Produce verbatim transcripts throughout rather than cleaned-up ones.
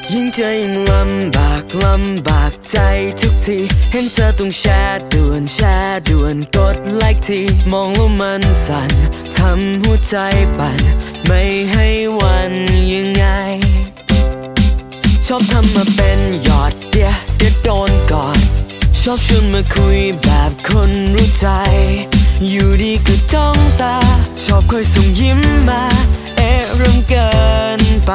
ยิ่งเจอยิ่งลำบากลำบากใจทุกทีเห็นเธอต้องแชร์ด่วนแชร์ด่วนกดไลค์ทีมองแล้วมันสั่นทำหัวใจปั่นไม่ให้วันยังไงชอบทำมาเป็นหยอดเดียเดี๋ยวโดนกอดชอบชวนมาคุยแบบคนรู้ใจอยู่ดีก็จ้องตาชอบคอยส่งยิ้มมาเอ๊ะเริ่มเกินไป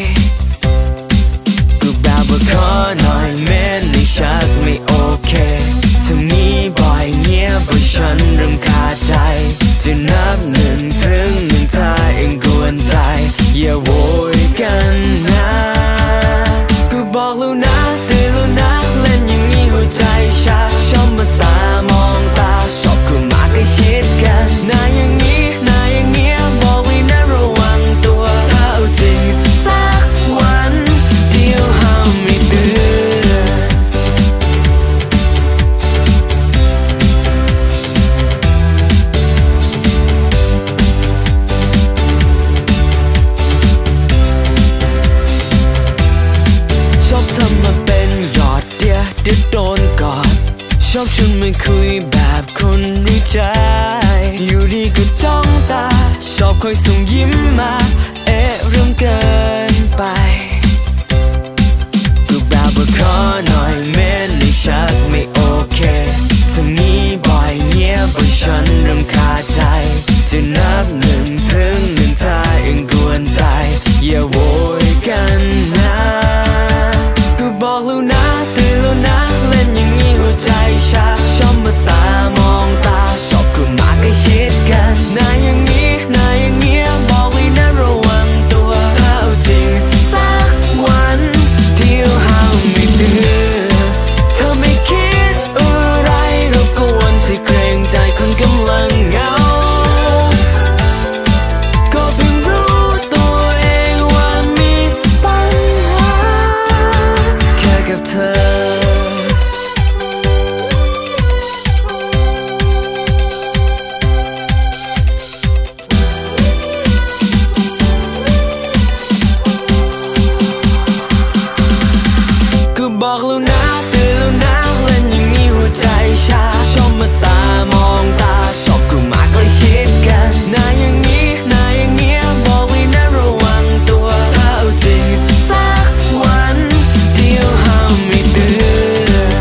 ก็แบบว่าขอหน่อยแม้ในชักไม่โอเคทำนี้บ่อยเงียบว่าฉันเริ่มขาดใจจะนับหนึ่งถึงหนึ่งถ้าเองกวนใจอย่าโวยกันนะก็บอกแล้วนะเตือนแล้วนะเล่นอย่างนี้หัวใจชาชอบมาตามองตาชอบก็มาใกล้ชิดกันนายอย่างนี้นายอย่างเงี้ยบอกเลยนะระวังตัวถ้าเอาจริงสักวันเดียวห้ามไม่เตือนชอบทำมาเป็นหยอดเดียวเดี๋ยวโดนกอดชอบชวนมาคุยแบบคนรู้ใจอยู่ดีก็จ้องตาชอบคอยส่งยิ้มมาเอ๊ะเริ่มเกินไปก็แบบว่าขอหน่อยแม้ในชักไม่โอเคทำนี้บ่อยเงียบว่าฉันเริ่มขาดใจจะนับหนึ่งถึงหนึ่งถ้าเองกวนใจอย่าโวยกันนะก็บอกแล้วนะเตือนแล้วนะเล่นอย่างนี้หัวใจชาชอบมาตามองตาชอบก็มาใกล้ชิดกันนายอย่างนี้นายอย่างเงี้ยบอกเลยนะระวังตัวถ้าเอาจริงสักวันเดียวห้ามไม่เตือนเธอไม่คิดอะไรรบกวนที่เกรงใจคนกำลังเหงาก็เพิ่งรู้ตัวเองว่ามีปัญหาแค่กับเธอก็บอกแล้วนะเตือนแล้วนะเล่นอย่างนี้หัวใจชาชอบมาตามองตาชอบก็มาใกล้ชิดกันนายอย่างนี้นายอย่างเงี้ยบอกเลยนะระวังตัวถ้าเอาจริงสักวันเดียวห้ามไม่เตือน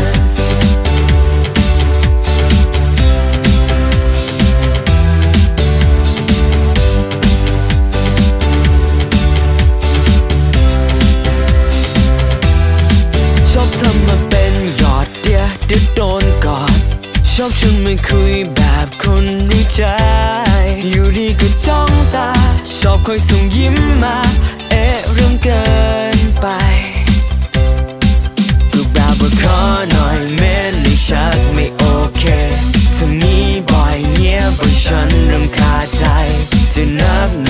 ชอบทำมาเป็นหยอดเดียวเดี๋ยวโดนกอดชอบชวนมาคุยแบบคนรู้ใจอยู่ดีก็จ้องตาชอบคอยส่งยิ้มมาเอ๊ะเริ่มเกินไปก็แบบว่าขอหน่อยแม้ในชักไม่โอเคทำนี้บ่อยเงียบว่าฉันเริ่มขาดใจจะนับ